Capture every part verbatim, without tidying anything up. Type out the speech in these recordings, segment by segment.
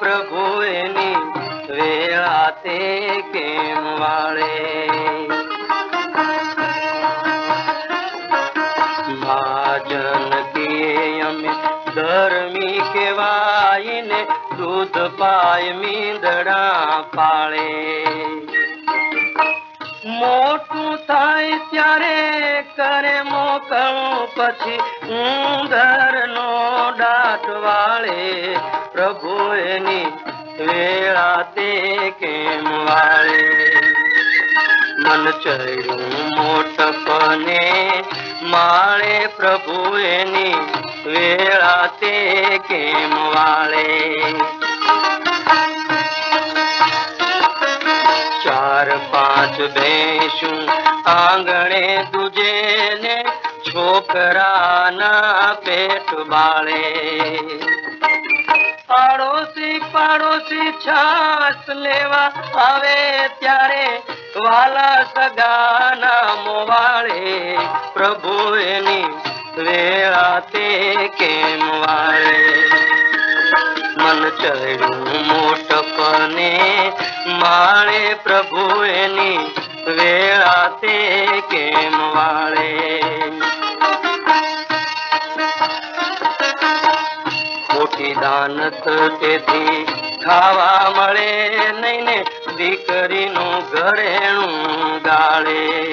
प्रभु एनी वेळा ते केम वाळे। महाजन की अमे धर्मी केवाईने दूध पाय मींदड़ा पाळे। मोटू थाय त्यारे करे मोकळू पछी उंदर नो डाट वाळे। प्रभु एनी वेळा ते केम वाळे। मन चढ़ू मोटपने माळे प्रभु एनी वेळा ते केम वाळे। चार पांच भैंसू आंगणे दूजे ने छोकरा ना पेट बाळे। पाड़ोसी पाड़ोसी छास लेवा आवे त्यारे वाला सगाना मोवाळे। प्रभु एनी वेळा ते केम वाळे। मन चढ़ू मोटपने माळे प्रभु एनी वेळा ते केम वाळे। मोटी दानत तेथी खावा मळे नहीं ने दीकरीनु घरेणु गाळे।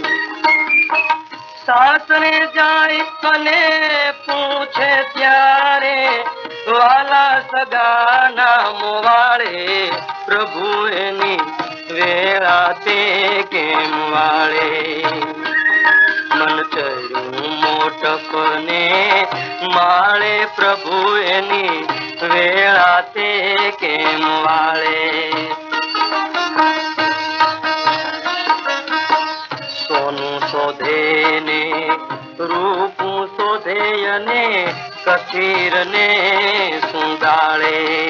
सासरे जाय कने पूछे त्यारे वाला सगाना मोवाळे। प्रभु एनी वेळा ते केम वाळे। मन चढ़ू मोटपने माळे प्रभु एनी वेळा ते केम वाळे। सोनू शोधे ने रूप शोधे ने कथीर ने सुंदाळे।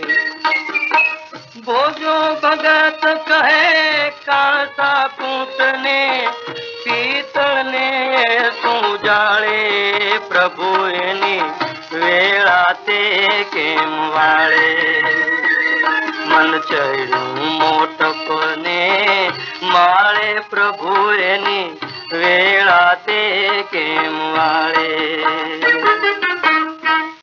भोजो भगत कहे कांसा कूट ने पीतल ने सुजाळे। प्रभु एनी वेळा ते केम वाळे। मन चढ़ू मोटपने माळे प्रभु एनी वेळा ते केम वाळे।